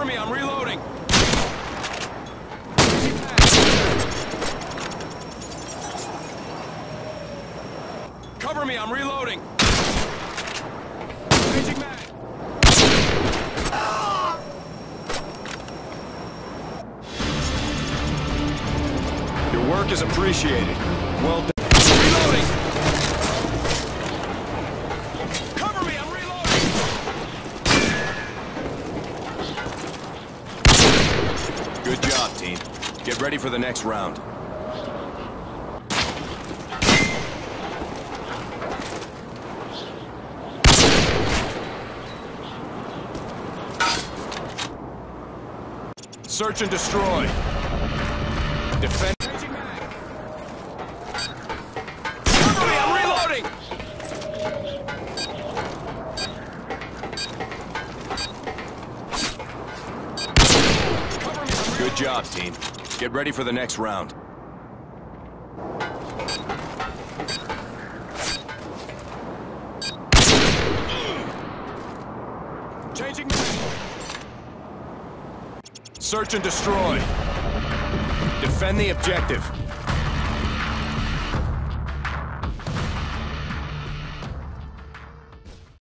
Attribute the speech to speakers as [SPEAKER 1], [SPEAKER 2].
[SPEAKER 1] Cover me, I'm reloading. Cover me, I'm reloading. Changing mag. Your work is appreciated. Well done. Reloading. Cover me, I'm reloading. Good job, team. Get ready for the next round. Search and destroy. Defend. Cover me, I'm reloading. Cover me. Good job, team. Get ready for the next round. Changing. Search and destroy. Defend the objective.